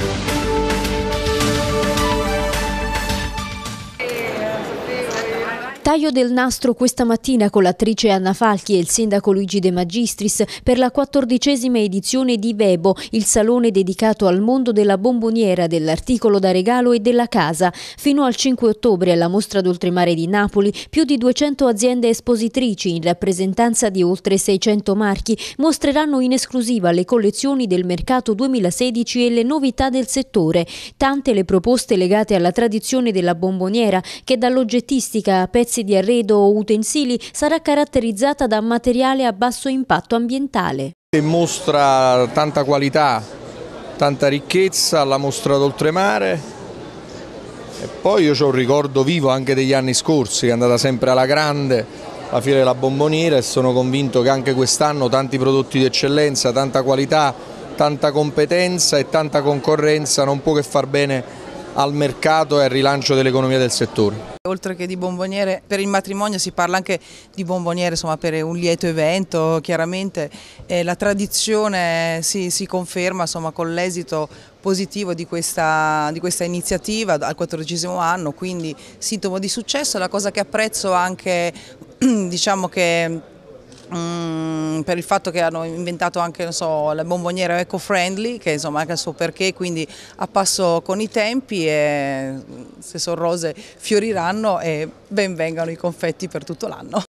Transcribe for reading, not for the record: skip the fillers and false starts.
Taglio del nastro questa mattina con l'attrice Anna Falchi e il sindaco Luigi De Magistris per la 14ª edizione di Vebo, il salone dedicato al mondo della bomboniera, dell'articolo da regalo e della casa. Fino al 5 ottobre alla Mostra d'Oltremare di Napoli più di 200 aziende espositrici in rappresentanza di oltre 600 marchi mostreranno in esclusiva le collezioni del mercato 2016 e le novità del settore. Tante le proposte legate alla tradizione della bomboniera che dall'oggettistica a pezzi di arredo o utensili sarà caratterizzata da materiale a basso impatto ambientale. Mostra tanta qualità, tanta ricchezza alla Mostra d'Oltremare e poi io ho un ricordo vivo anche degli anni scorsi, che è andata sempre alla grande la Fiera della Bomboniera, e sono convinto che anche quest'anno tanti prodotti di eccellenza, tanta qualità, tanta competenza e tanta concorrenza non può che far bene al mercato e al rilancio dell'economia del settore. Oltre che di bomboniere per il matrimonio si parla anche di bomboniere, insomma, per un lieto evento, chiaramente la tradizione si conferma, insomma, con l'esito positivo di questa iniziativa al 14° anno, quindi sintomo di successo. La cosa che apprezzo anche, diciamo che per il fatto che hanno inventato anche, non so, la bomboniera eco-friendly, che insomma anche il suo perché, quindi a passo con i tempi, e se sono rose fioriranno e ben vengano i confetti per tutto l'anno.